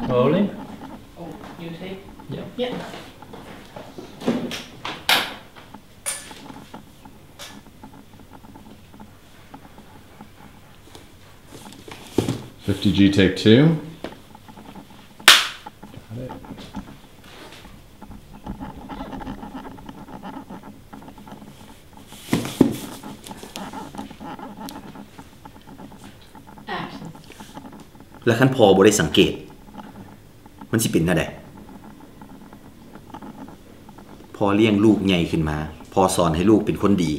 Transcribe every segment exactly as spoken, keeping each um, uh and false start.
Rolling. Oh, you take? Yeah. Yeah. fifty G take two. Got it. Action. แล้วคันพอบ่ได้สังเกตมันสิเป็นแนวใดพอเลี้ยงลูกใหญ่ขึ้นมาพอสอนให้ลูกเป็นคนดี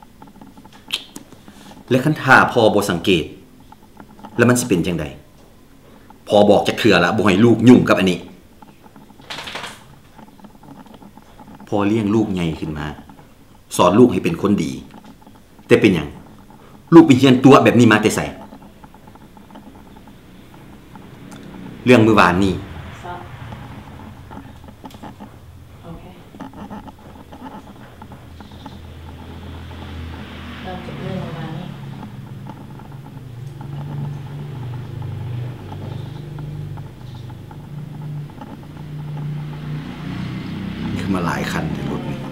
และคันถ้าพอบ่สังเกตแล้วมันสิเป็นจังไดพอบอกจะเถื่อละบ่ให้ลูกยุ่งกับอันนี้พอเลี้ยงลูกใหญ่ขึ้นมาสอนลูกให้เป็นคนดีแต่เป็นหยังลูกไปเรียนตัวแบบนี้มาแต่ไสเรื่องมื้อวานนี้ Stop. Okay. เริ่มจากเรื่องประมาณนี้คือมาหลายคันในรถนี่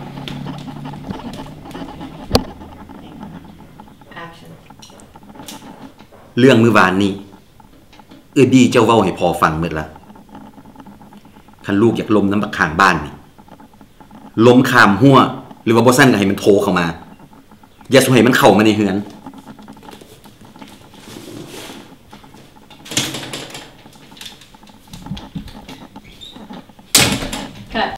Action. เรื่องมื้อวานนี้เอ้ยบี้เจ้าเว้าให้พอฟังหมดละคันลูกอยากลมน้ำบักข้างบ้านนี่ลมข้ามหัวหรือว่าบ่ซั่นก็ให้มันโทรเข้ามาอย่าสุให้มันเข้ามาในเฮือน